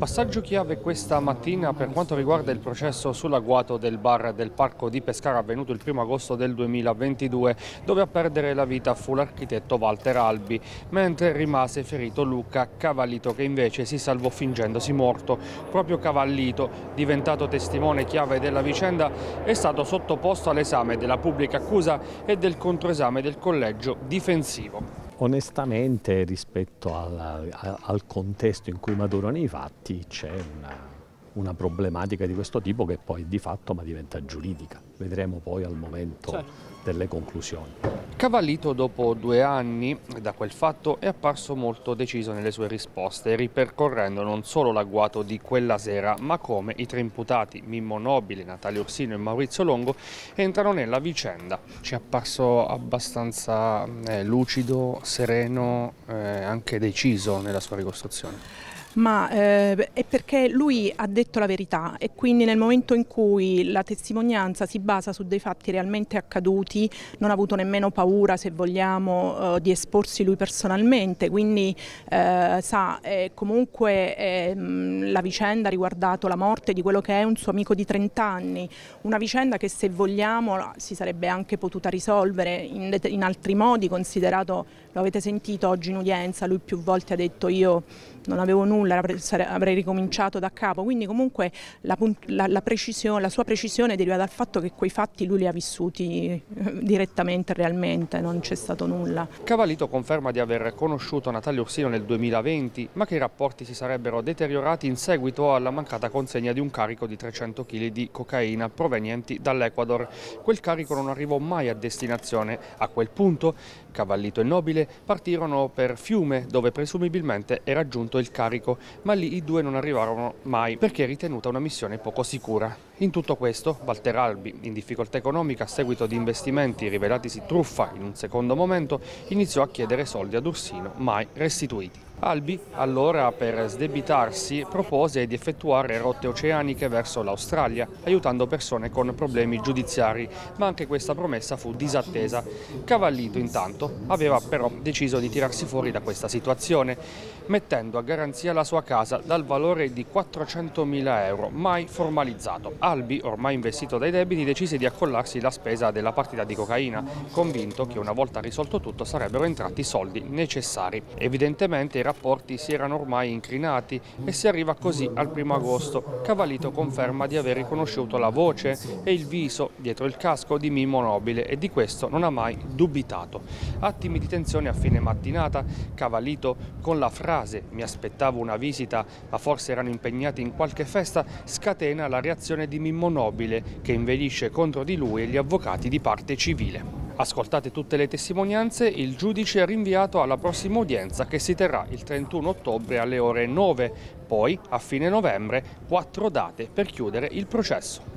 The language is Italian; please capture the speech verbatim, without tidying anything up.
Passaggio chiave questa mattina per quanto riguarda il processo sull'agguato del bar del Parco di Pescara avvenuto il primo agosto del duemilaventidue, dove a perdere la vita fu l'architetto Walter Albi, mentre rimase ferito Luca Cavallito, che invece si salvò fingendosi morto. Proprio Cavallito, diventato testimone chiave della vicenda, è stato sottoposto all'esame della pubblica accusa e del controesame del collegio difensivo. Onestamente, rispetto al, al contesto in cui maturano i fatti, c'è una, una problematica di questo tipo che poi di fatto ma diventa giuridica. Vedremo poi al momento certo. delle conclusioni. Cavallito, dopo due anni da quel fatto, è apparso molto deciso nelle sue risposte, ripercorrendo non solo l'agguato di quella sera, ma come i tre imputati, Mimmo Nobile, Natalia Orsino e Maurizio Longo, entrano nella vicenda. Ci è apparso abbastanza eh, lucido, sereno, eh, anche deciso nella sua ricostruzione. Ma eh, è perché lui ha detto la verità e quindi nel momento in cui la testimonianza si basa su dei fatti realmente accaduti non ha avuto nemmeno paura, se vogliamo, eh, di esporsi lui personalmente, quindi eh, sa eh, comunque eh, la vicenda ha riguardato la morte di quello che è un suo amico di trenta anni, una vicenda che se vogliamo si sarebbe anche potuta risolvere in, in altri modi, considerato, lo avete sentito oggi in udienza, lui più volte ha detto io non avevo nulla, avrei ricominciato da capo, quindi comunque la, la, la, precisione, la sua precisione deriva dal fatto che quei fatti lui li ha vissuti direttamente, realmente, non c'è stato nulla. Cavallito conferma di aver conosciuto Natalia Orsino nel duemilaventi, ma che i rapporti si sarebbero deteriorati in seguito alla mancata consegna di un carico di trecento chili di cocaina provenienti dall'Ecuador. Quel carico non arrivò mai a destinazione. A quel punto Cavallito e Nobile partirono per Fiume, dove presumibilmente era giunto il carico, ma lì i due non arrivarono mai perché è ritenuta una missione poco sicura. In tutto questo, Walter Albi, in difficoltà economica a seguito di investimenti rivelatisi truffa in un secondo momento, iniziò a chiedere soldi ad Orsino, mai restituiti. Albi, allora, per sdebitarsi, propose di effettuare rotte oceaniche verso l'Australia, aiutando persone con problemi giudiziari, ma anche questa promessa fu disattesa. Cavallito, intanto, aveva però deciso di tirarsi fuori da questa situazione, mettendo a garanzia la sua casa dal valore di quattrocentomila euro, mai formalizzato. Albi, ormai investito dai debiti, decise di accollarsi la spesa della partita di cocaina, convinto che una volta risolto tutto sarebbero entrati i soldi necessari. Evidentemente i rapporti si erano ormai incrinati e si arriva così al primo agosto. Cavallito conferma di aver riconosciuto la voce e il viso dietro il casco di Mimmo Nobile e di questo non ha mai dubitato. Attimi di tensione a fine mattinata, Cavallito con la frase "mi aspettavo una visita ma forse erano impegnati in qualche festa" scatena la reazione di Mimmo Nobile, che invelisce contro di lui e gli avvocati di parte civile. Ascoltate tutte le testimonianze, il giudice ha rinviato alla prossima udienza che si terrà il trentuno ottobre alle ore nove, poi a fine novembre quattro date per chiudere il processo.